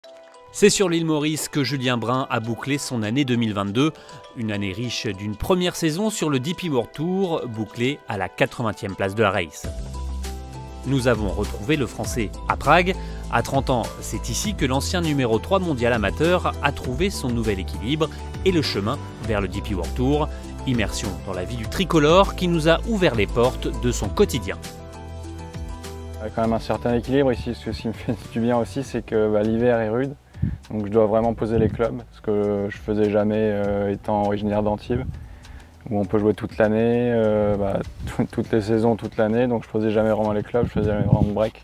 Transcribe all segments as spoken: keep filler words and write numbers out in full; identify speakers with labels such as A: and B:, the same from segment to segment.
A: C'est sur l'île Maurice que Julien Brun a bouclé son année deux mille vingt-deux, une année riche d'une première saison sur le D P World Tour, bouclée à la quatre-vingtième place de la race. Nous avons retrouvé le Français à Prague. À trente ans, c'est ici que l'ancien numéro trois mondial amateur a trouvé son nouvel équilibre et le chemin vers le D P World Tour. Immersion dans la vie du tricolore qui nous a ouvert les portes de son quotidien.
B: Il y a quand même un certain équilibre ici. Ce qui me fait du bien aussi, c'est que bah, l'hiver est rude. Donc je dois vraiment poser les clubs, ce que je faisais jamais euh, étant originaire d'Antibes, où on peut jouer toute l'année, euh, bah, toutes les saisons, toute l'année. Donc je posais jamais vraiment les clubs, je faisais jamais vraiment de break.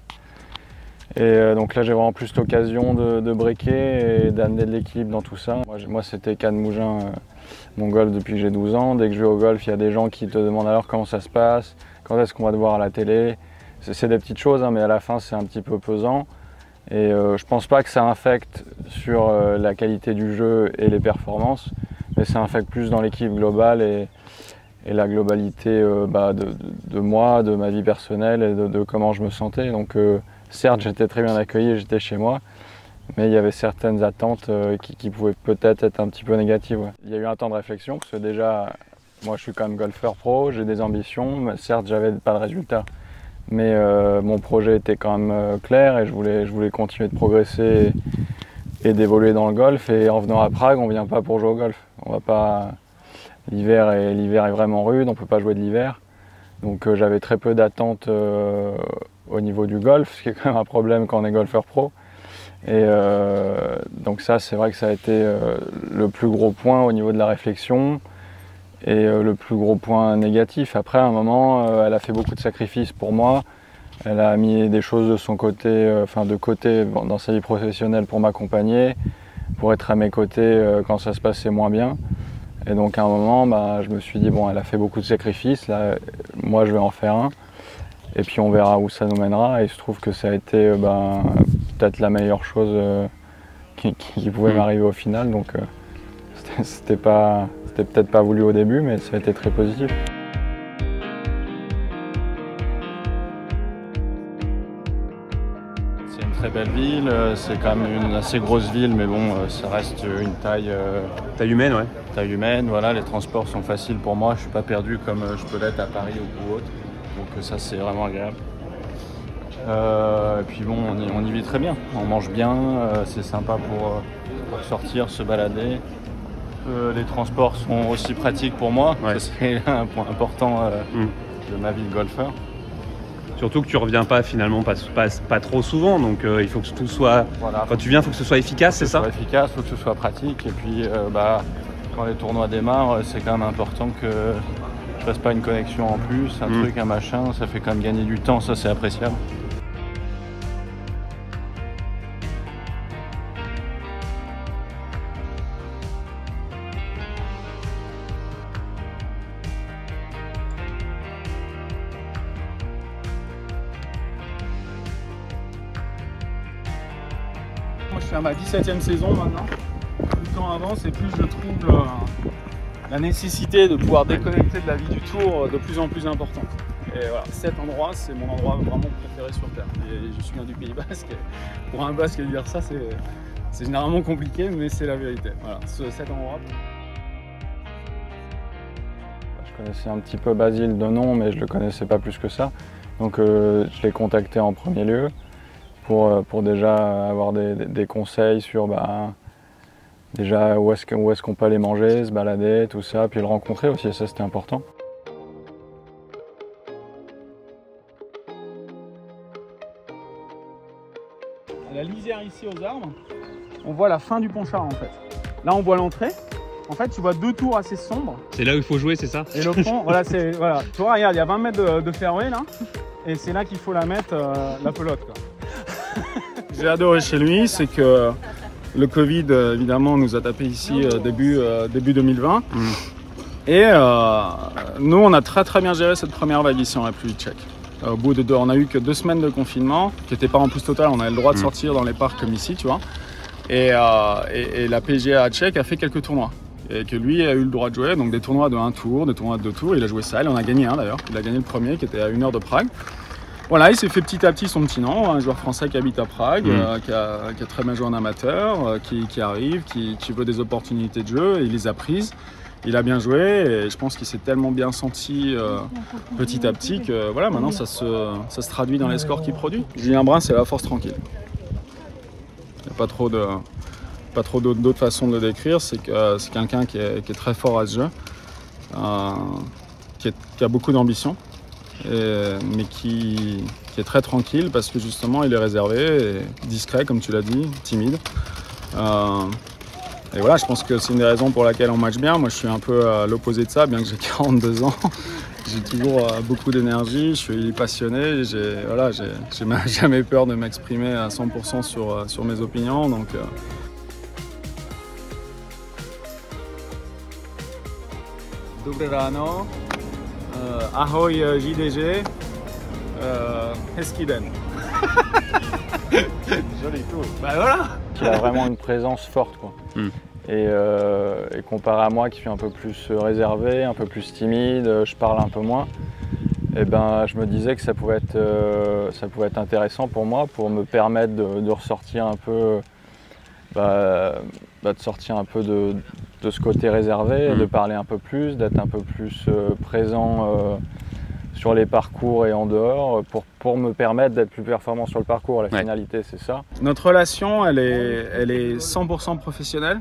B: Et euh, donc là j'ai vraiment plus l'occasion de, de breaker et d'amener de l'équilibre dans tout ça. Moi, moi c'était Cannes Mougins, euh, mon golf depuis que j'ai douze ans. Dès que je vais au golf, il y a des gens qui te demandent alors comment ça se passe, quand est-ce qu'on va te voir à la télé. C'est des petites choses, hein, mais à la fin c'est un petit peu pesant. Et euh, je pense pas que ça infecte sur euh, la qualité du jeu et les performances, mais ça infecte plus dans l'équipe globale et, et la globalité euh, bah, de, de, de moi, de ma vie personnelle et de, de comment je me sentais. Donc euh, certes, j'étais très bien accueilli, j'étais chez moi, mais il y avait certaines attentes euh, qui, qui pouvaient peut-être être un petit peu négatives. Ouais. Il y a eu un temps de réflexion, parce que déjà, moi je suis quand même golfeur pro, j'ai des ambitions, mais certes, j'avais pas de résultats. Mais euh, mon projet était quand même euh, clair et je voulais, je voulais continuer de progresser et, et d'évoluer dans le golf. Et en venant à Prague, on ne vient pas pour jouer au golf. On va pas... L'hiver est, l'hiver est vraiment rude, on ne peut pas jouer de l'hiver. Donc euh, j'avais très peu d'attentes euh, au niveau du golf, ce qui est quand même un problème quand on est golfeur pro. Et euh, donc ça, c'est vrai que ça a été euh, le plus gros point au niveau de la réflexion. Et euh, le plus gros point négatif, après à un moment, euh, elle a fait beaucoup de sacrifices pour moi. Elle a mis des choses de son côté, euh, enfin de côté dans sa vie professionnelle pour m'accompagner, pour être à mes côtés euh, quand ça se passait moins bien. Et donc à un moment, bah, je me suis dit, bon, elle a fait beaucoup de sacrifices, là, moi je vais en faire un. Et puis on verra où ça nous mènera. Et il se trouve que ça a été euh, bah, peut-être la meilleure chose euh, qui, qui pouvait m'arriver au final. Donc euh, c'était pas... C'était peut-être pas voulu au début, mais ça a été très positif. C'est une très belle ville, c'est quand même une assez grosse ville, mais bon, ça reste une taille... Euh,
A: taille humaine, ouais.
B: Taille humaine, voilà, les transports sont faciles pour moi, je suis pas perdu comme je peux l'être à Paris ou autre, donc ça c'est vraiment agréable. Euh, et puis bon, on y, on y vit très bien, on mange bien, euh, c'est sympa pour, pour sortir, se balader. Euh, les transports sont aussi pratiques pour moi, ouais. C'est un point important euh, mm. de ma vie de golfeur.
A: Surtout que tu reviens pas finalement pas, pas, pas trop souvent, donc euh, il faut que tout soit... Voilà, quand tu viens, il faut que ce soit efficace, c'est ça?
B: Il faut que ce soit efficace, il faut que ce soit pratique, et puis euh, bah, quand les tournois démarrent, c'est quand même important que je fasse pas une connexion en plus, un mm. truc, un machin, ça fait quand même gagner du temps, ça c'est appréciable.
C: Moi, je suis à ma dix-septième saison maintenant. Plus le temps avance et plus je trouve euh, la nécessité de pouvoir déconnecter de la vie du tour de plus en plus importante. Et voilà, cet endroit, c'est mon endroit vraiment préféré sur Terre. Et je suis un du Pays Basque. Et pour un Basque, dire ça, c'est généralement compliqué, mais c'est la vérité. Voilà, ce, cet endroit.
B: Je connaissais un petit peu Basile de nom, mais je ne le connaissais pas plus que ça. Donc euh, je l'ai contacté en premier lieu. Pour, pour déjà avoir des, des, des conseils sur bah, déjà où est-ce qu'on est qu'on peut aller manger, se balader, tout ça, puis le rencontrer aussi, ça c'était important.
C: À la lisière ici aux arbres, on voit la fin du Ponchard en fait. Là on voit l'entrée, en fait tu vois deux tours assez sombres.
A: C'est là où il faut jouer, c'est ça?
C: Et le pont, voilà, c'est, voilà, tu vois, regarde, il y a vingt mètres de, de fairway là, et c'est là qu'il faut la mettre, euh, la pelote quoi. J'ai adoré chez lui, c'est que le Covid, évidemment, nous a tapé ici euh, début, euh, début deux mille vingt. Mmh. Et euh, nous, on a très très bien géré cette première vague ici en République tchèque. Euh, au bout de deux, on a eu que deux semaines de confinement, qui n'était pas en plus total, on avait le droit de sortir dans les parcs comme ici, tu vois. Et, euh, et, et la P G A tchèque a fait quelques tournois. Et que lui a eu le droit de jouer, donc des tournois de un tour, des tournois de deux tours. Il a joué ça, il en a gagné un d'ailleurs. Il a gagné le premier qui était à une heure de Prague. Voilà, il s'est fait petit à petit son petit nom, un joueur français qui habite à Prague,
A: Mmh.
C: euh, qui, a, qui a très bien joué en amateur, euh, qui, qui arrive, qui, qui veut des opportunités de jeu, et il les a prises. Il a bien joué et je pense qu'il s'est tellement bien senti euh, petit à petit que voilà, maintenant ça se, ça se traduit dans les scores qu'il produit. Julien Brun, c'est la force tranquille. Il n'y a pas trop de, pas trop d'autres façons de le décrire. C'est que c'est quelqu'un qui est, qui est très fort à ce jeu, euh, qui, est, qui a beaucoup d'ambition, mais qui, qui est très tranquille parce que justement il est réservé, et discret comme tu l'as dit, timide. Euh, Et voilà, je pense que c'est une des raisons pour laquelle on match bien. Moi, je suis un peu à l'opposé de ça, bien que j'ai quarante-deux ans. J'ai toujours euh, beaucoup d'énergie, je suis passionné. J'ai voilà, j'ai jamais peur de m'exprimer à cent pour cent sur, euh, sur mes opinions. Donc, euh... Dobre rano, euh, ahoy euh, J D G, euh, Heskiden. Joli tout. Bah voilà.
B: Il a vraiment une présence forte, quoi. Mm. Et, euh, et comparé à moi qui suis un peu plus réservé, un peu plus timide, je parle un peu moins, et ben je me disais que ça pouvait être, euh, ça pouvait être intéressant pour moi, pour me permettre de, de ressortir un peu, bah, bah de sortir un peu de, de ce côté réservé, mm. de parler un peu plus, d'être un peu plus euh, présent euh, sur les parcours et en dehors pour, pour me permettre d'être plus performant sur le parcours. La ouais. finalité, c'est ça.
C: Notre relation, elle est, elle est cent pour cent professionnelle,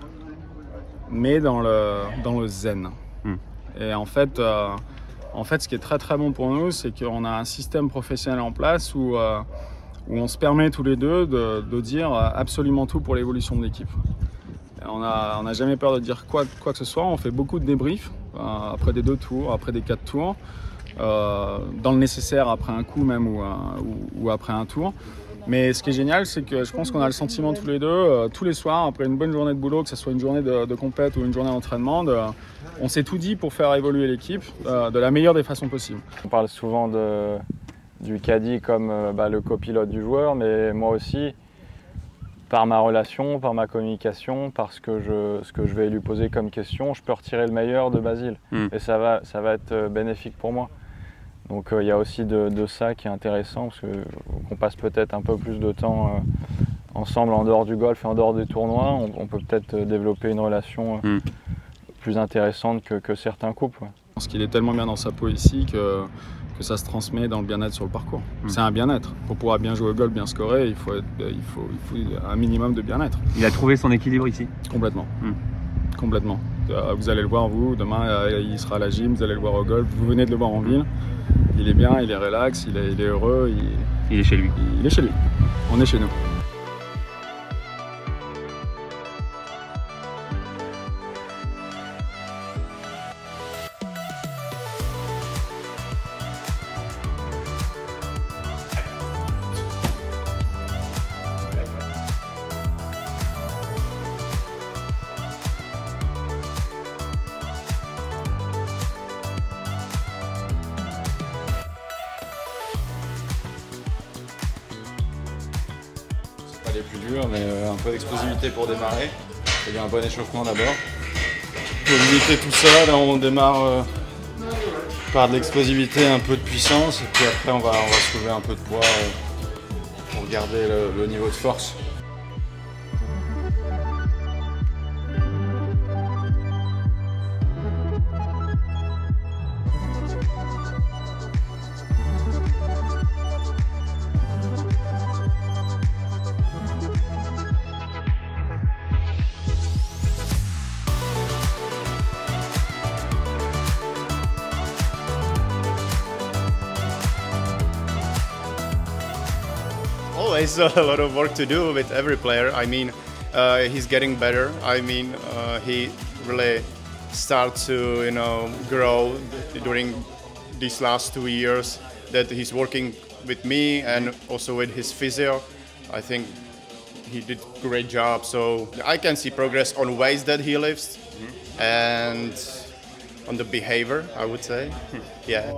C: mais dans le, dans le zen. Mm. Et en fait, euh, en fait, ce qui est très très bon pour nous, c'est qu'on a un système professionnel en place où, euh, où on se permet tous les deux de, de dire absolument tout pour l'évolution de l'équipe. On n'a on a jamais peur de dire quoi, quoi que ce soit. On fait beaucoup de débriefs euh, après des deux tours, après des quatre tours. Euh, dans le nécessaire après un coup même ou, ou, ou après un tour. Mais ce qui est génial, c'est que je pense qu'on a le sentiment tous les deux, euh, tous les soirs, après une bonne journée de boulot, que ce soit une journée de, de compète ou une journée d'entraînement, on s'est tout dit pour faire évoluer l'équipe euh, de la meilleure des façons possibles.
B: On parle souvent de, du caddie comme euh, bah, le copilote du joueur, mais moi aussi, par ma relation, par ma communication, par ce que je, ce que je vais lui poser comme question, je peux retirer le meilleur de Basile. Mm. Et ça va, ça va être bénéfique pour moi. Donc il euh, y a aussi de, de ça qui est intéressant, parce qu'on passe peut-être un peu plus de temps euh, ensemble en dehors du golf et en dehors des tournois. On, on peut peut-être développer une relation euh, mm. plus intéressante que, que certains couples. Ouais.
C: Je pense qu'il est tellement bien dans sa peau ici que, que ça se transmet dans le bien-être sur le parcours. Mm. C'est un bien-être. Pour pouvoir bien jouer au golf, bien scorer, il faut, être, il faut, il faut un minimum de bien-être.
A: Il a trouvé son équilibre ici?
C: Complètement. Mm. Complètement. Vous allez le voir, vous, demain il sera à la gym, vous allez le voir au golf, vous venez de le voir en ville. Il est bien, il est relax, il est, il est heureux. Il,
A: il est chez lui.
C: Il, il est chez lui. On est chez nous.
D: Pas les plus durs, mais un peu d'explosivité pour démarrer. Il y a un bon échauffement d'abord. Pour limiter tout ça, là on démarre euh, par de l'explosivité, un peu de puissance, et puis après on va, on va soulever un peu de poids euh, pour garder le, le niveau de force.
E: Always a lot of work to do with every player. I mean, uh, he's getting better. I mean, uh, he really starts to, you know, grow during these last two years that he's working with me and also with his physio. I think he did a great job. So I can see progress on ways that he lifts mm-hmm. and on the behavior, I would say. Yeah.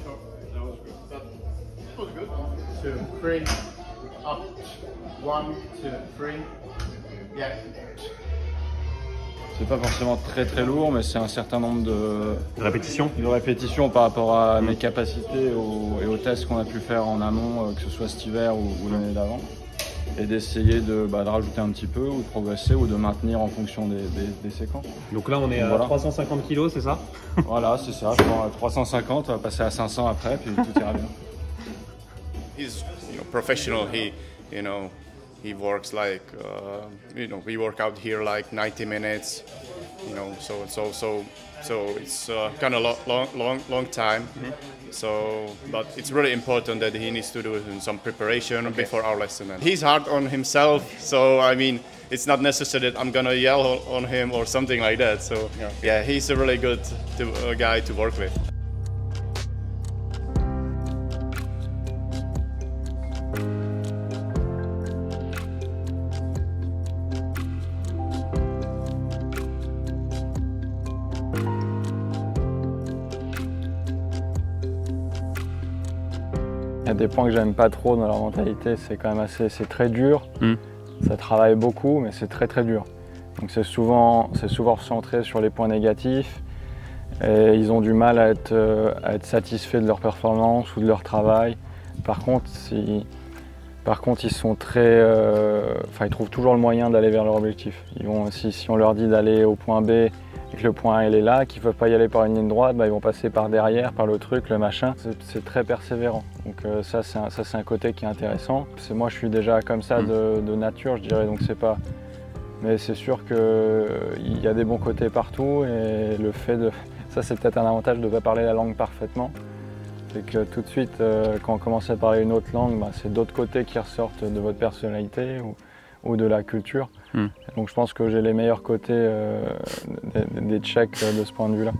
E: Two, three. Up, one, two, three, yeah.
B: C'est pas forcément très très lourd, mais c'est un certain nombre de,
A: De répétition.
B: de répétitions par rapport à mes capacités au, et aux tests qu'on a pu faire en amont, que ce soit cet hiver ou, ou l'année d'avant. Et d'essayer de, bah, de rajouter un petit peu ou de progresser ou de maintenir en fonction des, des, des séquences.
A: Donc là on est à
B: voilà.
A: trois cent cinquante kilos, c'est ça?
B: Voilà, c'est ça. Je prends à trois cent cinquante, on va passer à cinq cents après, puis tout ira bien.
E: He's you know professional. He you know he works like uh, you know we work out here like ninety minutes. You know so so so so it's uh, kind of long long long long time. Mm-hmm. So, but it's really important that he needs to do some preparation okay. before our lesson. And he's hard on himself, so I mean, it's not necessary that I'm gonna yell on him or something like that. So, yeah, yeah he's a really good to, uh, guy to work with.
B: Il y a des points que j'aime pas trop dans leur mentalité, c'est quand même assez, c'est très dur,
A: mm.
B: ça travaille beaucoup, mais c'est très très dur. Donc c'est souvent, c'est souvent centré sur les points négatifs et ils ont du mal à être, à être satisfaits de leur performance ou de leur travail. Par contre, si, par contre ils sont très, euh, enfin ils trouvent toujours le moyen d'aller vers leur objectif. Ils vont, si, si on leur dit d'aller au point B et que le point A il est là, qu'ils ne peuvent pas y aller par une ligne droite, bah, ils vont passer par derrière, par le truc, le machin. C'est très persévérant. Donc euh, ça c'est un, un côté qui est intéressant. Moi je suis déjà comme ça de, de nature, je dirais, donc c'est pas... Mais c'est sûr qu'il euh, y a des bons côtés partout et le fait de... Ça c'est peut-être un avantage de ne pas parler la langue parfaitement. C'est que tout de suite, euh, quand on commence à parler une autre langue, bah, c'est d'autres côtés qui ressortent de votre personnalité ou, ou de la culture. Mm. Donc je pense que j'ai les meilleurs côtés euh, des, des Tchèques de ce point de vue-là.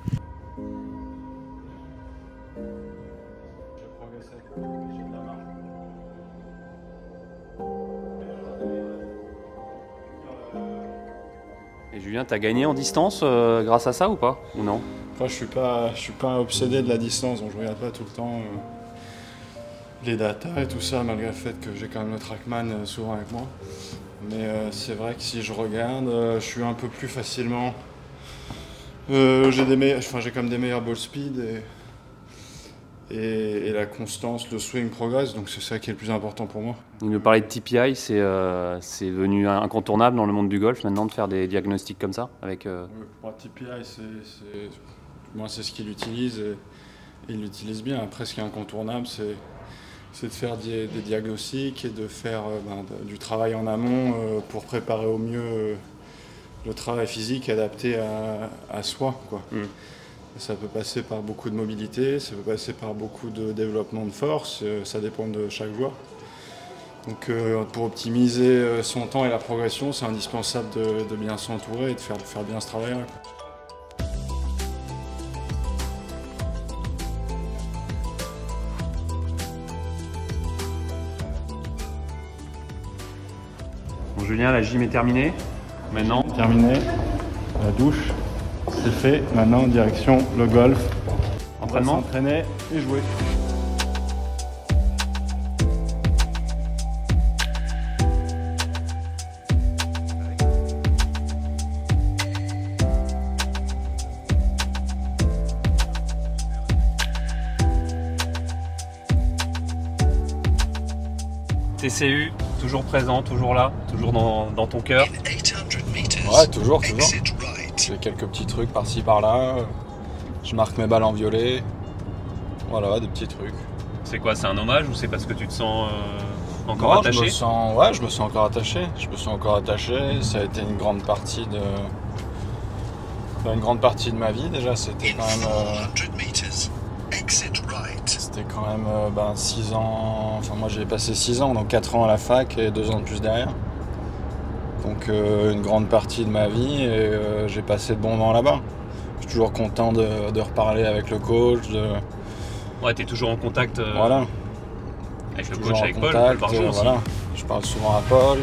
A: Et Julien, t'as gagné en distance euh, grâce à ça ou pas? Ou non?
D: Après, je suis pas, je suis pas obsédé de la distance, donc je regarde pas tout le temps euh, les datas et tout ça, malgré le fait que j'ai quand même le trackman euh, souvent avec moi. Mais euh, c'est vrai que si je regarde, euh, je suis un peu plus facilement. Euh, j'ai des meilleurs, enfin j'ai quand même des meilleurs ball speed et, et, et la constance, le swing progresse, donc c'est ça qui est le plus important pour moi.
A: Il nous parlait de T P I, c'est euh, c'est devenu incontournable dans le monde du golf maintenant de faire des diagnostics comme ça avec. Euh...
D: Ouais, T P I, c'est moi c'est ce qu'il utilise et, et il l'utilise bien. Après, ce qui est incontournable, c'est c'est de faire des, des diagnostics et de faire euh, ben, de, du travail en amont euh, pour préparer au mieux euh, le travail physique adapté à, à soi, quoi. Mm. Ça peut passer par beaucoup de mobilité, ça peut passer par beaucoup de développement de force, euh, ça dépend de chaque joueur. Donc euh, pour optimiser euh, son temps et la progression, c'est indispensable de, de bien s'entourer et de faire, de faire bien ce travail-là.
A: Bon, Julien, la gym est terminée. Maintenant,
D: terminé, la douche, c'est fait. Maintenant, direction le golf.
A: Entraînement.
D: S'entraîner et jouer.
A: T C U, toujours présent, toujours là, toujours dans, dans ton cœur.
B: Ouais, toujours, toujours. J'ai quelques petits trucs par-ci par-là. Je marque mes balles en violet. Voilà, des petits trucs.
A: C'est quoi, c'est un hommage ou c'est parce que tu te sens euh, encore
B: non,
A: attaché?
B: je me sens, ouais, je me sens encore attaché. Je me sens encore attaché. Ça a été une grande partie de, enfin, une grande partie de ma vie déjà. C'était quand même. Euh... C'était quand même euh, ben, six ans. Enfin, moi j'ai passé six ans, donc quatre ans à la fac et deux ans de plus derrière. Donc euh, une grande partie de ma vie et euh, j'ai passé de bons moments là-bas. Je suis toujours content de, de reparler avec le coach. De...
A: Ouais, t'es toujours en contact euh,
B: voilà.
A: avec le
B: toujours
A: coach, avec
B: contact,
A: Paul, Paul Barjon aussi.
B: Voilà. Je parle souvent à Paul.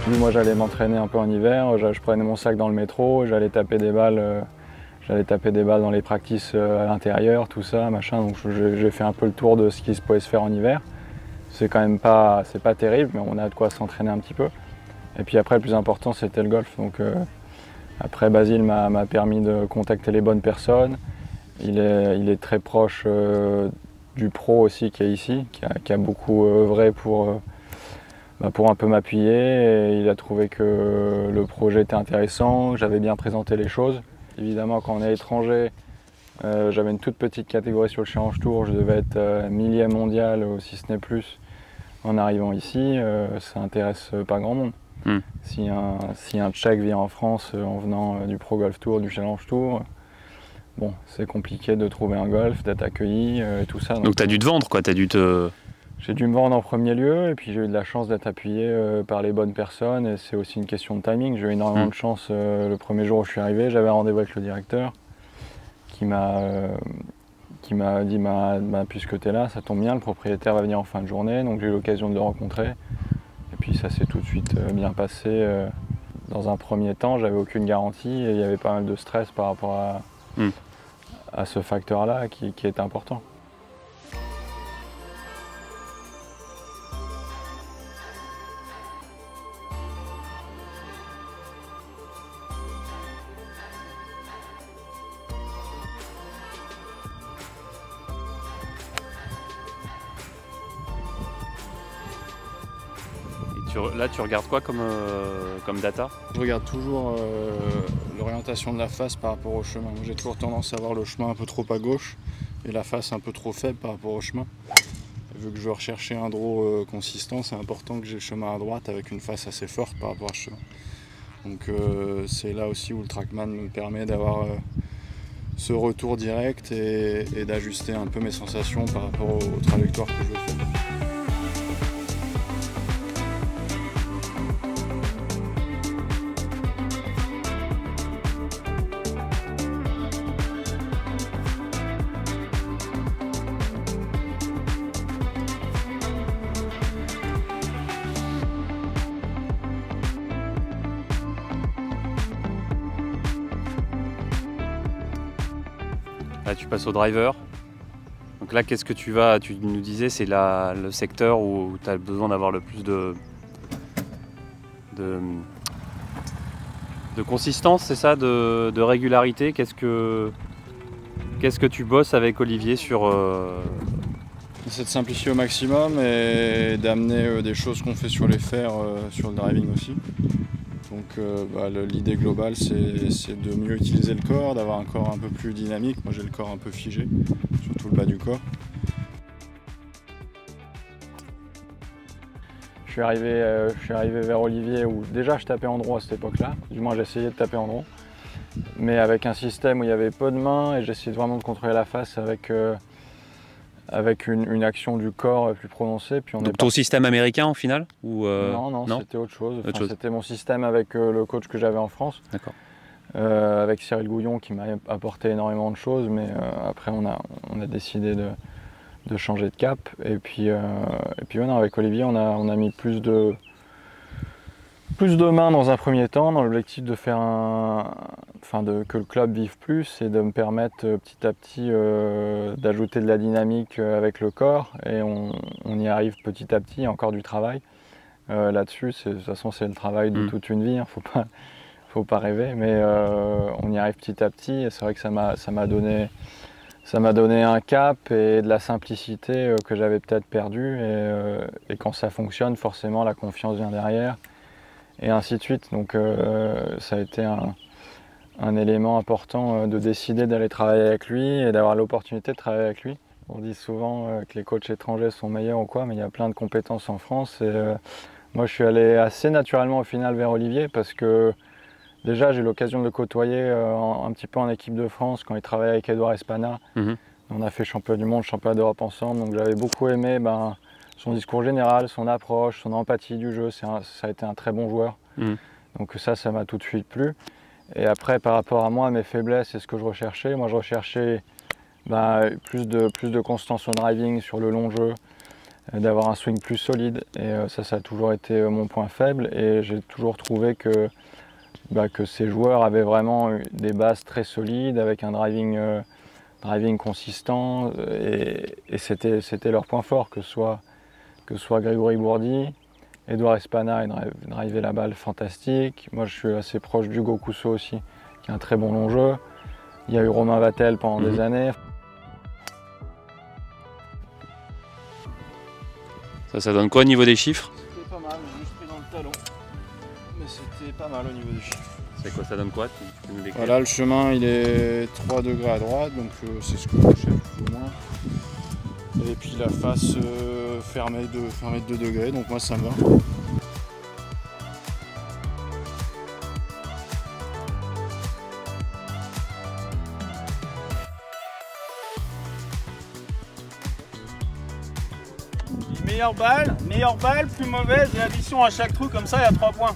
B: Puis moi j'allais m'entraîner un peu en hiver, je, je prenais mon sac dans le métro, j'allais taper des balles, euh, j'allais taper des balles dans les practices euh, à l'intérieur, tout ça, machin. Donc j'ai fait un peu le tour de ce qui se pouvait se faire en hiver. C'est quand même pas, c'est pas terrible, mais on a de quoi s'entraîner un petit peu. Et puis après, le plus important, c'était le golf. Donc euh, après, Basile m'a permis de contacter les bonnes personnes. Il est, il est très proche euh, du pro aussi qui est ici, qui a, qui a beaucoup œuvré pour, euh, bah, pour un peu m'appuyer. Et il a trouvé que le projet était intéressant, que j'avais bien présenté les choses. Évidemment, quand on est étranger, euh, j'avais une toute petite catégorie sur le Challenge Tour. Je devais être euh, millième mondial, ou si ce n'est plus, en arrivant ici. Euh, ça n'intéresse pas grand monde. Mm. Si, un, si un Tchèque vient en France euh, en venant euh, du Pro Golf Tour, du Challenge Tour, euh, bon, c'est compliqué de trouver un golf, d'être accueilli euh, et tout ça.
A: Donc, donc tu as dû te vendre, quoi, t'as dû te...
B: J'ai dû me vendre en premier lieu et puis j'ai eu de la chance d'être appuyé euh, par les bonnes personnes et c'est aussi une question de timing. J'ai eu énormément mmh. de chance euh, le premier jour où je suis arrivé, j'avais un rendez-vous avec le directeur qui m'a euh, qui m'a dit bah, bah, puisque tu es là, ça tombe bien, le propriétaire va venir en fin de journée, donc j'ai eu l'occasion de le rencontrer et puis ça s'est tout de suite euh, bien passé. Euh, dans un premier temps, j'avais aucune garantie et il y avait pas mal de stress par rapport à, mmh. à ce facteur-là qui, qui est important.
A: Là, tu regardes quoi comme, euh, comme data?
D: Je regarde toujours euh, l'orientation de la face par rapport au chemin. J'ai toujours tendance à voir le chemin un peu trop à gauche et la face un peu trop faible par rapport au chemin. Et vu que je veux rechercher un draw euh, consistant, c'est important que j'ai le chemin à droite avec une face assez forte par rapport à ce chemin. Donc euh, c'est là aussi où le Trackman me permet d'avoir euh, ce retour direct et, et d'ajuster un peu mes sensations par rapport aux, aux trajectoires que je veux faire.
A: Là, tu passes au driver. Donc là, qu'est-ce que tu vas, tu nous disais, c'est le secteur où tu as besoin d'avoir le plus de, de, de consistance, c'est ça, de, de régularité. Qu'est-ce que, qu'est-ce que tu bosses avec Olivier sur... Euh...
D: C'est de simplifier au maximum et d'amener des choses qu'on fait sur les fers, sur le driving aussi. Donc euh, bah, l'idée globale, c'est de mieux utiliser le corps, d'avoir un corps un peu plus dynamique. Moi j'ai le corps un peu figé, surtout le bas du corps.
B: Je suis arrivé, euh, je suis arrivé vers Olivier où déjà je tapais en droit à cette époque-là. Du moins j'essayais de taper en droit. Mais avec un système où il y avait peu de mains et j'essayais vraiment de contrôler la face avec, euh, avec une, une action du corps plus prononcée. Puis on
A: Donc
B: est
A: ton
B: parti...
A: système américain au final ou euh...
B: Non, non,
A: non
B: c'était autre chose.
A: Autre
B: enfin,
A: chose.
B: C'était mon système avec euh, le coach que j'avais en France.
A: D'accord.
B: Euh, avec Cyril Gouillon qui m'a apporté énormément de choses, mais euh, après on a, on a décidé de, de changer de cap. Et puis, euh, et puis ouais, non, avec Olivier, on a, on a mis plus de, plus de mains dans un premier temps, dans l'objectif de faire un, enfin de, que le club vive plus et de me permettre euh, petit à petit euh, d'ajouter de la dynamique avec le corps. Et on, on y arrive petit à petit, il y a encore du travail euh, là-dessus. De toute façon, c'est le travail de mmh. toute une vie, hein, faut pas. Faut pas rêver, mais euh, on y arrive petit à petit et c'est vrai que ça m'a ça m'a donné ça m'a donné un cap et de la simplicité euh, que j'avais peut-être perdu et, euh, et quand ça fonctionne forcément la confiance vient derrière et ainsi de suite. Donc euh, ça a été un, un élément important euh, de décider d'aller travailler avec lui et d'avoir l'opportunité de travailler avec lui. On dit souvent euh, que les coachs étrangers sont meilleurs ou quoi, mais il y a plein de compétences en France et euh, moi je suis allé assez naturellement au final vers Olivier parce que déjà, j'ai eu l'occasion de le côtoyer euh, en, un petit peu en équipe de France quand il travaillait avec Edouard Espana. Mmh. On a fait championnat du monde, championnat d'Europe ensemble. Donc j'avais beaucoup aimé ben, son discours général, son approche, son empathie du jeu. Un, ça a été un très bon joueur. Mmh. Donc ça, ça m'a tout de suite plu. Et après, par rapport à moi, mes faiblesses et ce que je recherchais, moi je recherchais ben, plus, de, plus de constance au driving sur le long jeu, d'avoir un swing plus solide. Et euh, ça, ça a toujours été euh, mon point faible. Et j'ai toujours trouvé que, bah, que ces joueurs avaient vraiment des bases très solides, avec un driving, euh, driving consistant. Et, et c'était, c'était leur point fort, que ce soit, que ce soit Grégory Bourdi, Edouard Espana, il drivait la balle fantastique. Moi, je suis assez proche d'Hugo Cousso aussi, qui a un très bon long jeu. Il y a eu Romain Vattel pendant mmh. des années.
A: Ça, ça donne quoi au niveau des chiffres?
D: C'était pas mal, j'ai juste pris dans le talon. Mais c'était pas mal au niveau des chiffres.
A: C'est quoi, ça donne quoi? Tu, tu peux nous décrire?
D: Voilà, le chemin il est trois degrés à droite, donc euh, c'est ce que je cherche plus ou moins. Et puis la face euh, fermée de fermée de deux degrés, donc moi ça me va.
C: Meilleure balle, meilleure balle, plus mauvaise, et addition à chaque trou, comme ça il y a trois points.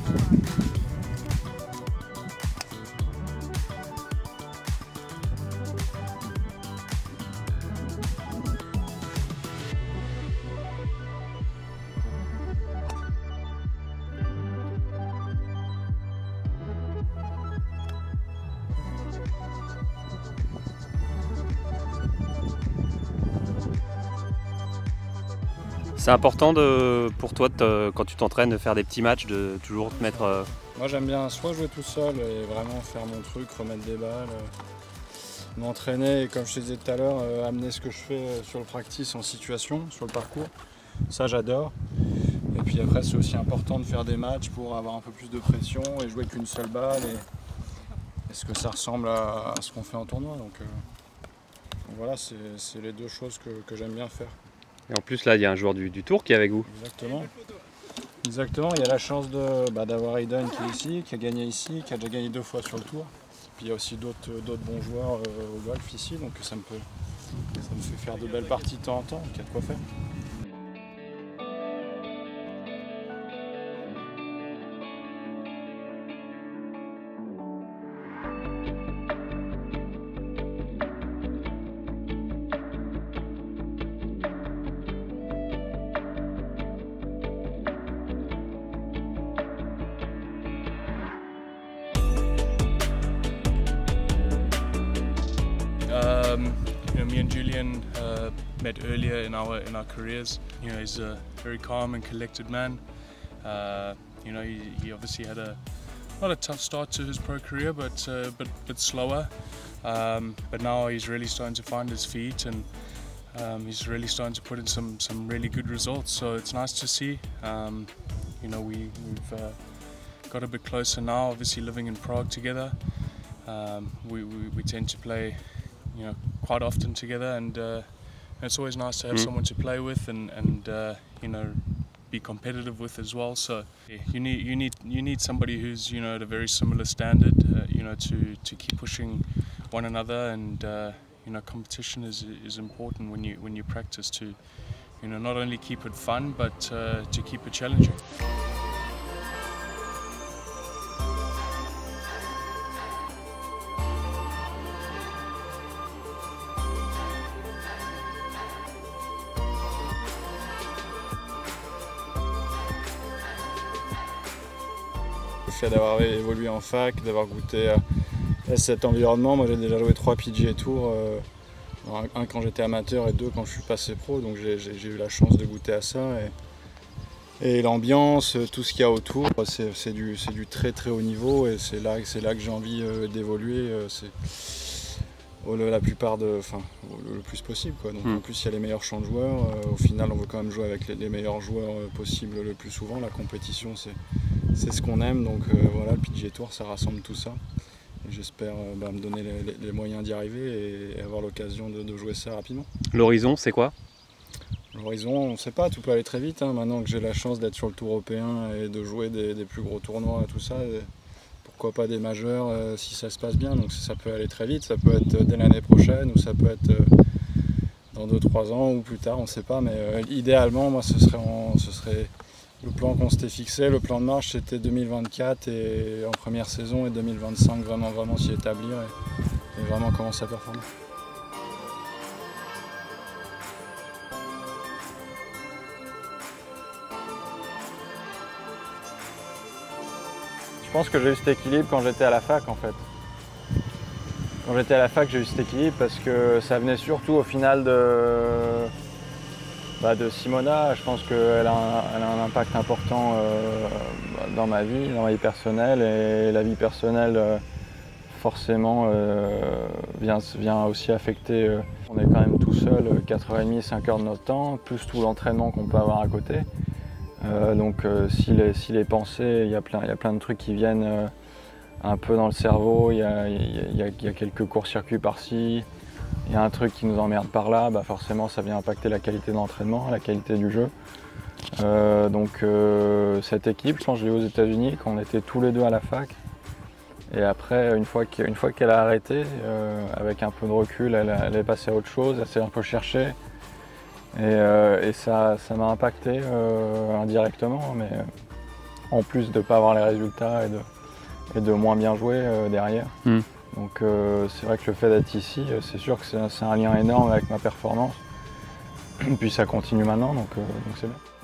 A: C'est important de, pour toi, de, quand tu t'entraînes, de faire des petits matchs, de toujours te mettre... Euh...
D: Moi j'aime bien soit jouer tout seul et vraiment faire mon truc, remettre des balles, euh, m'entraîner et comme je te disais tout à l'heure, euh, amener ce que je fais sur le practice en situation, sur le parcours. Ça j'adore. Et puis après c'est aussi important de faire des matchs pour avoir un peu plus de pression et jouer qu'une seule balle. Et, est-ce que ça ressemble à, à ce qu'on fait en tournoi. Donc, euh, donc voilà, c'est les deux choses que, que j'aime bien faire.
A: Et en plus là il y a un joueur du, du Tour qui est avec vous.
D: Exactement. Exactement, il y a la chance de, bah, d'avoir Aiden qui est ici, qui a gagné ici, qui a déjà gagné deux fois sur le Tour. Puis il y a aussi d'autres bons joueurs euh, au golf ici, donc ça me, peut, ça me fait faire de belles parties de temps en temps, donc il y a de quoi faire.
F: Um, you know, me and Julian uh, met earlier in our in our careers. You know, he's a very calm and collected man. Uh, you know, he, he obviously had a not a tough start to his pro career, but uh, but bit slower. Um, but now he's really starting to find his feet, and um, he's really starting to put in some some really good results. So it's nice to see. Um, you know, we we've uh, got a bit closer now. Obviously, living in Prague together, um, we, we we tend to play, you know, quite often together, and uh, it's always nice to have mm. someone to play with and and uh, you know, be competitive with as well. So yeah, you need you need you need somebody who's, you know, at a very similar standard, uh, you know, to to keep pushing one another, and uh, you know, competition is is important when you when you practice to, you know, not only keep it fun but uh, to keep it challenging.
D: Le fait d'avoir évolué en fac, d'avoir goûté à, à cet environnement, moi j'ai déjà joué trois P G A Tour, euh, un quand j'étais amateur et deux quand je suis passé pro, donc j'ai eu la chance de goûter à ça. Et, et l'ambiance, tout ce qu'il y a autour, c'est du, du très très haut niveau, et c'est là, là que j'ai envie euh, d'évoluer. Euh, la plupart de, enfin, le plus possible, quoi. Donc, mmh. En plus il y a les meilleurs champs de joueurs, euh, au final on veut quand même jouer avec les, les meilleurs joueurs euh, possibles le plus souvent. La compétition c'est c'est ce qu'on aime, donc euh, voilà, le P G A Tour ça rassemble tout ça, et j'espère euh, bah, me donner les, les, les moyens d'y arriver et avoir l'occasion de, de jouer ça rapidement.
A: L'horizon c'est quoi?
D: L'horizon, on ne sait pas, tout peut aller très vite, hein. Maintenant que j'ai la chance d'être sur le Tour européen et de jouer des, des plus gros tournois et tout ça, et pourquoi pas des majeurs euh, si ça se passe bien, donc ça peut aller très vite, ça peut être dès l'année prochaine ou ça peut être euh, dans deux trois ans ou plus tard, on ne sait pas, mais euh, idéalement moi ce serait, en, ce serait le plan qu'on s'était fixé, le plan de marche c'était deux mille vingt-quatre et en première saison, et deux mille vingt-cinq vraiment vraiment s'y établir et, et vraiment commencer à performer.
B: pense que j'ai eu cet équilibre quand j'étais à la fac en fait. Quand j'étais à la fac, j'ai eu cet équilibre parce que ça venait surtout au final de, bah, de Simona. Je pense qu'elle a, un, elle a un impact important euh, dans ma vie, dans ma vie personnelle. Et la vie personnelle, euh, forcément, euh, vient, vient aussi affecter. Euh, on est quand même tout seul, quatre heures trente, cinq heures de notre temps, plus tout l'entraînement qu'on peut avoir à côté. Euh, donc euh, si, les, si les pensées, il y a plein, il y a plein de trucs qui viennent euh, un peu dans le cerveau, il y a, il y a, il y a quelques courts-circuits par-ci, il y a un truc qui nous emmerde par là, bah forcément ça vient impacter la qualité de l'entraînement, la qualité du jeu. Euh, donc euh, cette équipe, je pense que je l'ai aux États-Unis quand on était tous les deux à la fac. Et après, une fois qu'elle qu a arrêté, euh, avec un peu de recul, elle, elle est passée à autre chose, elle s'est un peu cherchée. Et, euh, et ça m'a impacté euh, indirectement, mais en plus de ne pas avoir les résultats et de, et de moins bien jouer euh, derrière. Mm. Donc euh, c'est vrai que le fait d'être ici, c'est sûr que c'est un lien énorme avec ma performance. Puis ça continue maintenant, donc euh, c'est bien.